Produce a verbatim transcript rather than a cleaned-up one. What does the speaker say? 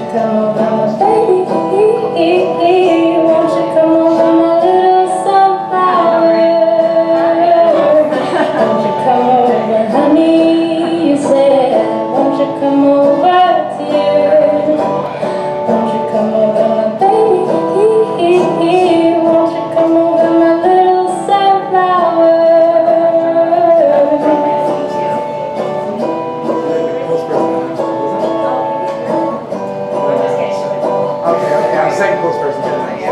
come over, my baby? Won't you come over, my little sunflower? Won't you come over, honey? You said, won't you come over, dear? Won't you come over, my baby? Won't you come over, my little sunflower? Okay, okay, I'm the second close person.